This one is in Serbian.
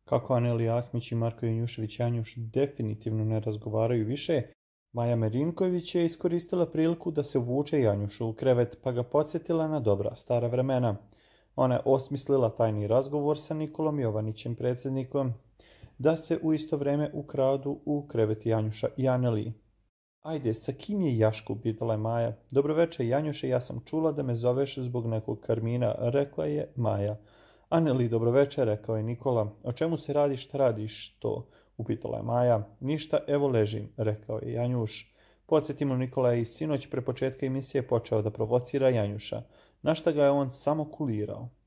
Kako Anelija Ahmić i Marko Janjušević-Janjuš definitivno ne razgovaraju više, Maja Merinković je iskoristila priliku da se uvuče Janjušu u krevet pa ga podsjetila na dobra stara vremena. Ona je osmislila tajni razgovor sa Nikolom Jovanićem, predsjednikom, da se u isto vrijeme ukradu u krevet Janjuša i Aneliji. Ajde, sa kim je Jaško, pitala je Maja. Dobro večer, Janjuše, ja sam čula da me zoveš zbog nekog karmina, rekla je Maja. Aneli, dobro večer, rekao je Nikola. O čemu se radi, šta radiš to? Upitala je Maja. Ništa, evo ležim, rekao je Janjuš. Podsjetimo, Nikola je i sinoć pre početka emisije počeo da provocira Janjuša, na šta ga je on samo kulirao.